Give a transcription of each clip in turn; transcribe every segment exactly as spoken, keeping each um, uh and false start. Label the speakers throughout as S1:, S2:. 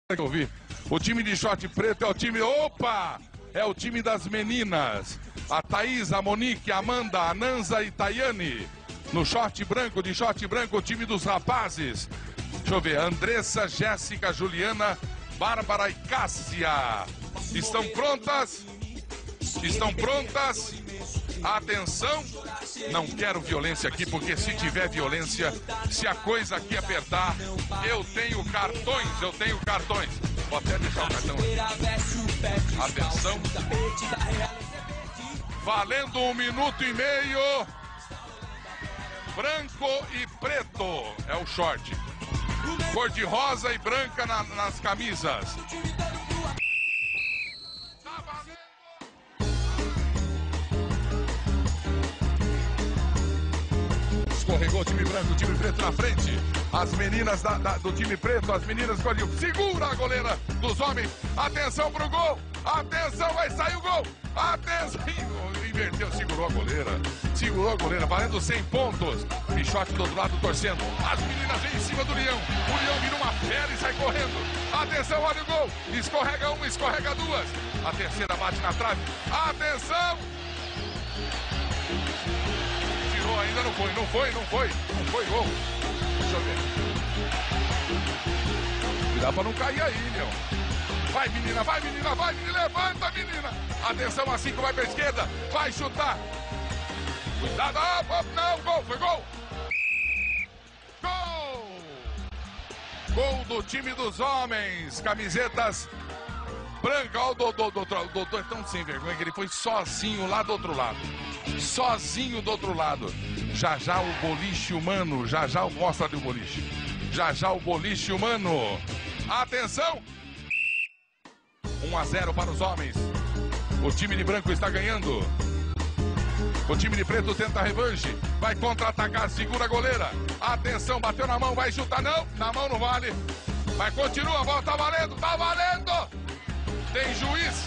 S1: que eu vi. O time de short preto é o time... Opa! É o time das meninas. A Thaís, a Monique, a Amanda, a Nanza e Tayane. No short branco, de short branco, o time dos rapazes. Deixa eu ver. Andressa, Jéssica, Juliana, Bárbara e Cássia. Estão prontas? Estão prontas? Atenção, não quero violência aqui, porque se tiver violência, se a coisa aqui apertar, eu tenho cartões, eu tenho cartões. Vou até deixar o cartão aqui. Atenção. Valendo um minuto e meio. Branco e preto é o short. Cor de rosa e branca na, nas camisas. Escorregou o time branco, o time preto na frente. As meninas da, da, do time preto, as meninas escolhiam. Segura a goleira dos homens. Atenção pro gol. Atenção, vai sair o gol. Atenção. Inverteu, segurou a goleira. Segurou a goleira, valendo cem pontos. Pichote do outro lado torcendo. As meninas vêm em cima do Leão. O Leão vira uma fera e sai correndo. Atenção, olha o gol. Escorrega uma, escorrega duas. A terceira bate na trave. Atenção. Ainda não foi, não foi, não foi, não foi gol. Deixa eu ver. Cuidado pra não cair aí, meu. Vai, menina, vai, menina, vai, menina, levanta, menina. Atenção, assim que vai pra esquerda, vai chutar. Cuidado, oh, não, gol, foi gol. Gol! Gol do time dos homens, camisetas brancas. Olha o Dodô, Dodô, Dodô é tão sem vergonha que ele foi sozinho lá do outro lado. Sozinho do outro lado. Já já o boliche humano. Já já o mostra do boliche. Já já o boliche humano. Atenção. um a zero para os homens. O time de branco está ganhando. O time de preto tenta a revanche. Vai contra-atacar, segura a goleira. Atenção, bateu na mão, vai chutar. Não, na mão não vale. Mas continua, a bola tá valendo, tá valendo. Tem juiz.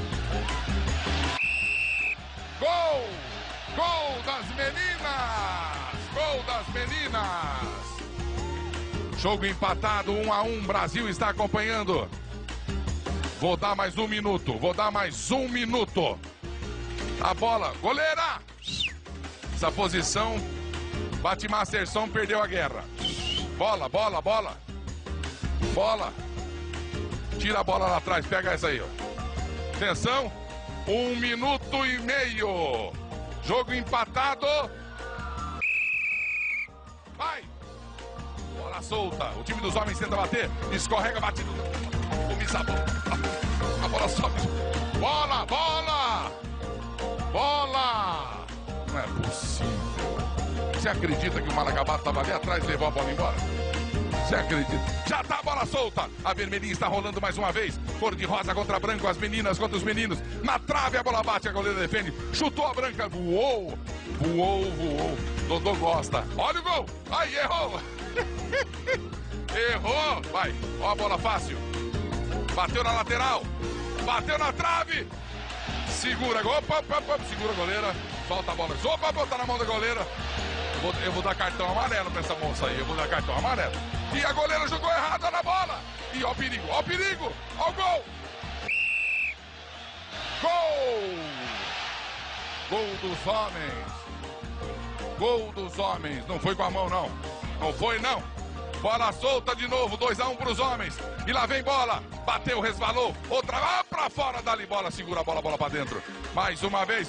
S1: Gol! Gol das meninas! Gol das meninas! Jogo empatado, um a um, Brasil está acompanhando. Vou dar mais um minuto, vou dar mais um minuto. A bola, goleira! Essa posição, bate Masterson, perdeu a guerra. Bola, bola, bola. Bola. Tira a bola lá atrás, pega essa aí, ó. Atenção, um minuto e meio. Jogo empatado. Vai. Bola solta. O time dos homens tenta bater. Escorrega, bate. Comissa a bola. A bola sobe. Bola, bola. Bola. Não é possível. Você acredita que o Malagabato estava ali atrás e levou a bola embora? Você acredita? Já tá a bola solta. A vermelhinha está rolando mais uma vez. Cor de rosa contra branco. As meninas contra os meninos. Na trave a bola bate. A goleira defende. Chutou a branca. Voou. Voou, voou. Dodô gosta. Olha o gol. Aí, errou. Errou. Vai. Ó a bola fácil. Bateu na lateral. Bateu na trave. Segura. Opa, opa, opa. Segura a goleira. Solta a bola. Opa, botar na mão da goleira. Eu vou dar cartão amarelo pra essa moça aí. Eu vou dar cartão amarelo. E a goleira jogou errada na bola. E ó o perigo, ó o perigo. Ó o gol. Gol. Gol dos homens. Gol dos homens. Não foi com a mão, não. Não foi, não. Bola solta de novo. dois a um pros homens. E lá vem bola. Bateu, resvalou. Outra lá pra fora dali. Bola, segura a bola, bola pra dentro. Mais uma vez.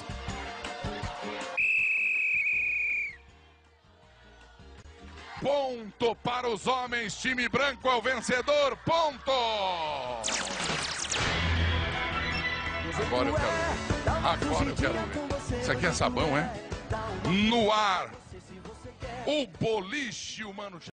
S1: Ponto para os homens, time branco é o vencedor, ponto! Agora eu quero, agora eu quero ver. Isso aqui é sabão, é? No ar, o boliche humano.